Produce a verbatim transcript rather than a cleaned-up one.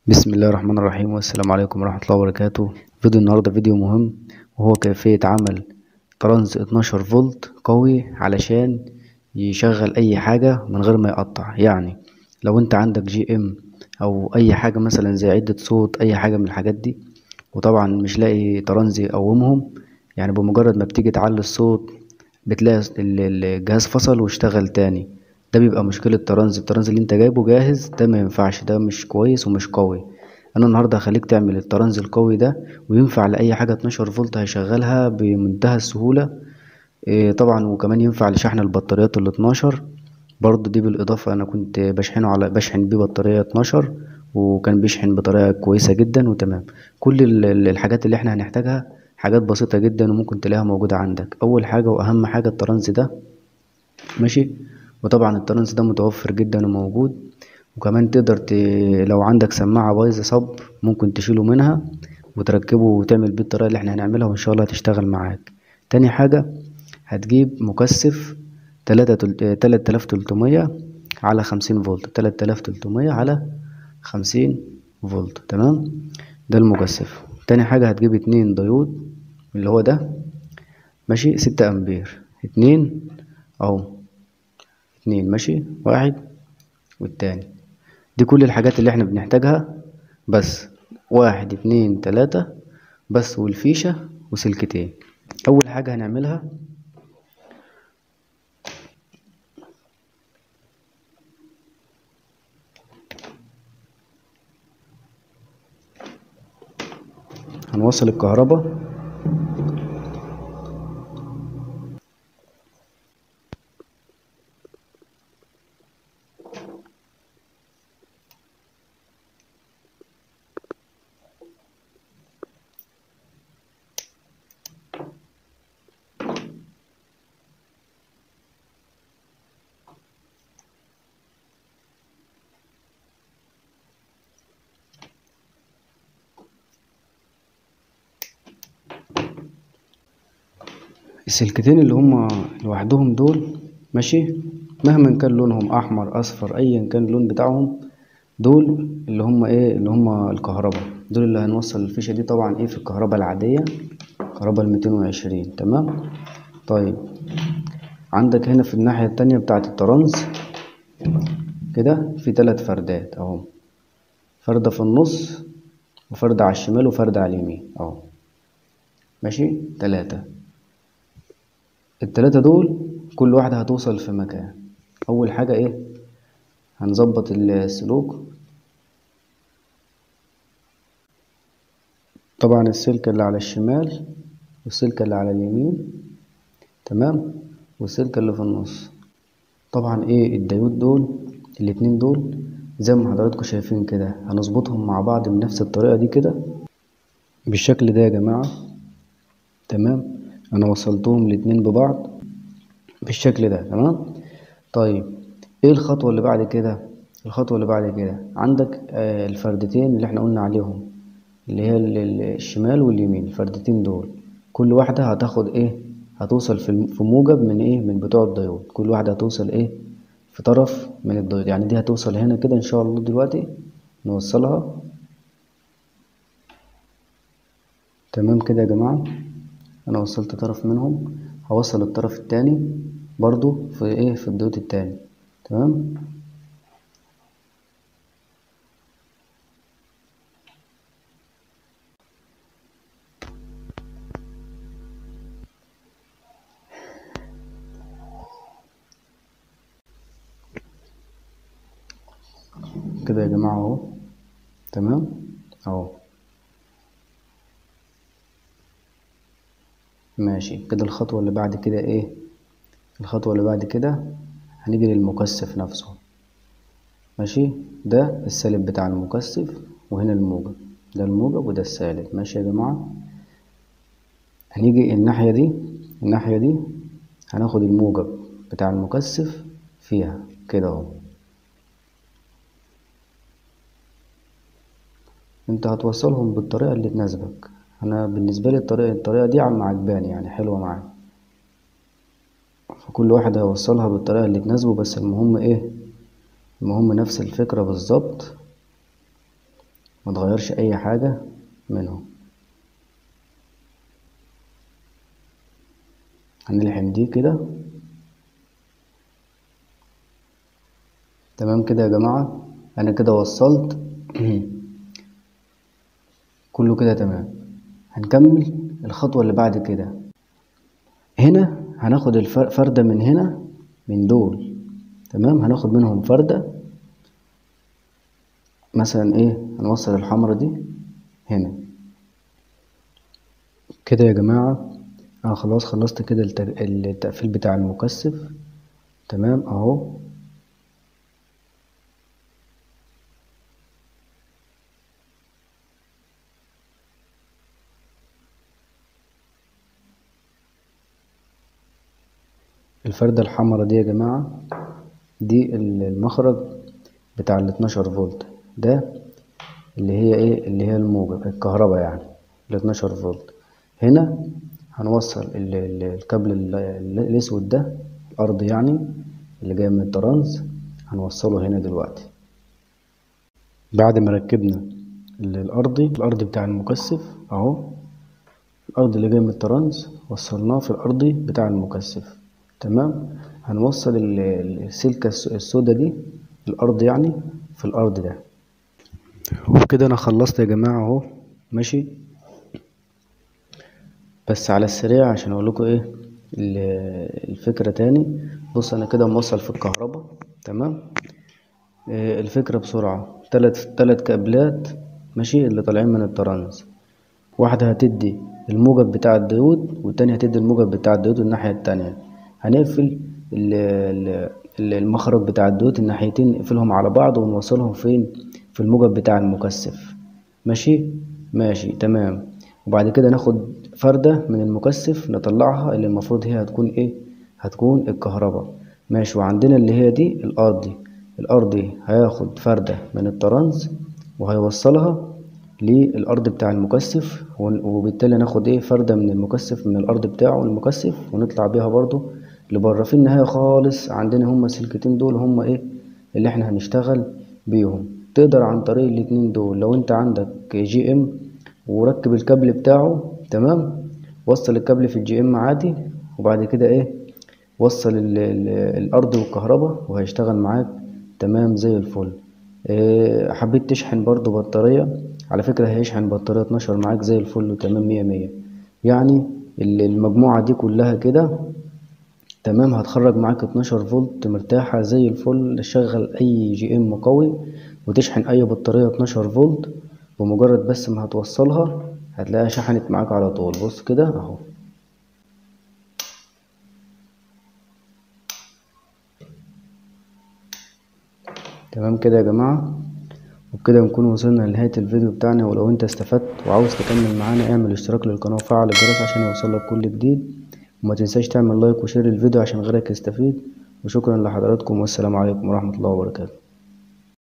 بسم الله الرحمن الرحيم، والسلام عليكم ورحمة الله وبركاته. فيديو النهاردة فيديو مهم، وهو كيفية عمل طرنز اتناشر فولت قوي علشان يشغل اي حاجة من غير ما يقطع. يعني لو انت عندك جي ام او اي حاجة مثلا زي عدة صوت، اي حاجة من الحاجات دي، وطبعا مش لاقي طرنز يقومهم، يعني بمجرد ما بتيجي تعلي الصوت بتلاقي ال- الجهاز فصل واشتغل تاني. ده بيبقى مشكلة طرنز الطرنز اللي انت جايبه جاهز، ده ما ينفعش، ده مش كويس ومش قوي. انا النهارده هخليك تعمل الطرنز القوي ده، وينفع لاي حاجه اتناشر فولت هيشغلها بمنتهى السهوله. إيه طبعا، وكمان ينفع لشحن البطاريات ال اتناشر برضه. دي بالاضافه انا كنت بشحنه على بشحن بيه بطاريه اتناشر، وكان بيشحن بطريقه كويسه جدا وتمام. كل ال- ال- الحاجات اللي احنا هنحتاجها حاجات بسيطه جدا، وممكن تلاقيها موجوده عندك. اول حاجه واهم حاجه الطرنز ده، ماشي. وطبعا الترانس ده متوفر جدا وموجود. وكمان تقدر ت... لو عندك سماعة بايظة صب، ممكن تشيله منها وتركبه وتعمل بيه الطريقة اللي احنا هنعملها، وان شاء الله هتشتغل معاك. تاني حاجة، هتجيب مكثف تلاتة تل... تلات آلاف تلتمية على خمسين فولت، تلات آلاف تلتمية على خمسين فولت، تمام. ده المكثف. تاني حاجة هتجيب اتنين ديود، اللي هو ده، ماشي، ستة امبير، اتنين اهو، اتنين ماشي، واحد والتاني. دي كل الحاجات اللي احنا بنحتاجها، بس واحد اتنين تلاتة بس، والفيشة وسلكتين. اول حاجة هنعملها، هنوصل الكهرباء السلكتين اللي هما لوحدهم دول، ماشي، مهما كان لونهم احمر اصفر ايا كان اللون بتاعهم، دول اللي هما ايه، اللي هما الكهرباء، دول اللي هنوصل الفيشة دي طبعا ايه في الكهرباء العادية، الكهرباء الميتين وعشرين، تمام. طيب، عندك هنا في الناحية التانية بتاعة الترانز كده في تلات فردات اهو، فردة في النص، وفردة على الشمال، وفردة على اليمين اهو، ماشي، تلاتة. التلاتة دول كل واحدة هتوصل في مكان. أول حاجة إيه، هنظبط السلوك. طبعا السلكة اللي على الشمال والسلكة اللي على اليمين، تمام، والسلكة اللي في النص. طبعا إيه الديود دول، الاتنين دول زي ما حضراتكم شايفين كده، هنظبطهم مع بعض بنفس الطريقة دي كده، بالشكل ده يا جماعة، تمام. أنا وصلتهم الاتنين ببعض بالشكل ده، تمام. طيب، ايه الخطوة اللي بعد كده؟ الخطوة اللي بعد كده عندك آه الفردتين اللي احنا قلنا عليهم، اللي هي ال- ال- الشمال واليمين، الفردتين دول كل واحدة هتاخد ايه، هتوصل في الم- في موجب من ايه، من بتوع الديود. كل واحدة هتوصل ايه في طرف من الديود، يعني دي هتوصل هنا كده ان شاء الله. دلوقتي نوصلها، تمام كده يا جماعة. انا وصلت طرف منهم، هوصل الطرف التاني برضو في ايه، في الديود التاني، تمام. كده يا جماعة اهو، تمام اهو، ماشي كده. الخطوة اللي بعد كده ايه، الخطوة اللي بعد كده هنيجي للمكثف نفسه، ماشي. ده السالب بتاع المكثف، وهنا الموجب، ده الموجب وده السالب، ماشي يا جماعة. هنيجي الناحية دي، الناحية دي هناخد الموجب بتاع المكثف فيها كده اهو. انت هتوصلهم بالطريقة اللي تناسبك. انا بالنسبة لي الطريقة الطريقة دي عم عجباني، يعني حلوة معايا. فكل واحد هيوصلها بالطريقة اللي تناسبه، بس المهم ايه، المهم نفس الفكرة بالظبط، ما تغيرش اي حاجة منهم. هنلحم دي كده تمام كده يا جماعة. انا كده وصلت كله كده تمام. هنكمل الخطوة اللي بعد كده. هنا هناخد الفردة من هنا من دول تمام، هناخد منهم فردة مثلا ايه، هنوصل الحمرة دي هنا كده يا جماعة. انا خلاص خلصت كده التقفيل بتاع المكثف تمام اهو. الفردة الحمرا دي يا جماعة دي المخرج بتاع ال اتناشر فولت، ده اللي هي ايه، اللي هي الموجب الكهرباء يعني ال اتناشر فولت. هنا هنوصل الكابل الاسود ده الارض يعني اللي جاي من الترانز، هنوصله هنا دلوقتي. بعد ما ركبنا الارضي الارض بتاع المكثف اهو، الارض اللي جاي من الترانز وصلناه في الارضي بتاع المكثف تمام. هنوصل السلكة السوداء دي الارض يعني في الارض ده. وبكده انا خلصت يا جماعة اهو ماشي. بس على السريع عشان اقول لكم ايه الفكرة تاني. بص انا كده موصل في الكهرباء تمام. آه الفكرة بسرعة، تلات تلات كابلات ماشي اللي طالعين من الترانز، واحدة هتدي الموجب بتاع الديود والتانية هتدي الموجب بتاع الديود الناحية التانية. هنقفل المخرج بتاع الديود الناحيتين، نقفلهم على بعض ونوصلهم فين، في الموجب بتاع المكثف ماشي ماشي تمام. وبعد كده ناخد فردة من المكثف نطلعها اللي المفروض هي هتكون ايه، هتكون الكهرباء ماشي. وعندنا اللي هي دي الارضي، الارضي هياخد فردة من الترانز وهيوصلها للأرض بتاع المكثف، وبالتالي ناخد ايه فردة من المكثف من الأرض بتاعه المكثف ونطلع بيها برضو لبره. في النهاية خالص عندنا هما السلكتين دول هما ايه اللي احنا هنشتغل بيهم. تقدر عن طريق الاتنين دول لو انت عندك جي ام وركب الكابل بتاعه تمام، وصل الكابل في الجي ام عادي، وبعد كده ايه وصل ال ال الأرض والكهرباء وهيشتغل معاك تمام زي الفل. إيه حبيت تشحن برضو بطارية، على فكرة هيشحن بطارية اتناشر معاك زي الفل وتمام مية مية. يعني المجموعة دي كلها كده تمام هتخرج معاك اتناشر فولت مرتاحة زي الفل. تشغل اي جي ام قوي وتشحن اي بطارية اتناشر فولت، بمجرد بس ما هتوصلها هتلاقيها شحنت معاك على طول. بص كده اهو تمام كده يا جماعة. وبكده نكون وصلنا لنهاية الفيديو بتاعنا. ولو انت استفدت وعاوز تكمل معانا اعمل اشتراك للقناة وفعل الجرس عشان يوصلك كل جديد، وما تنساش تعمل لايك وشير الفيديو عشان غيرك يستفيد. وشكرا لحضراتكم والسلام عليكم ورحمة الله وبركاته.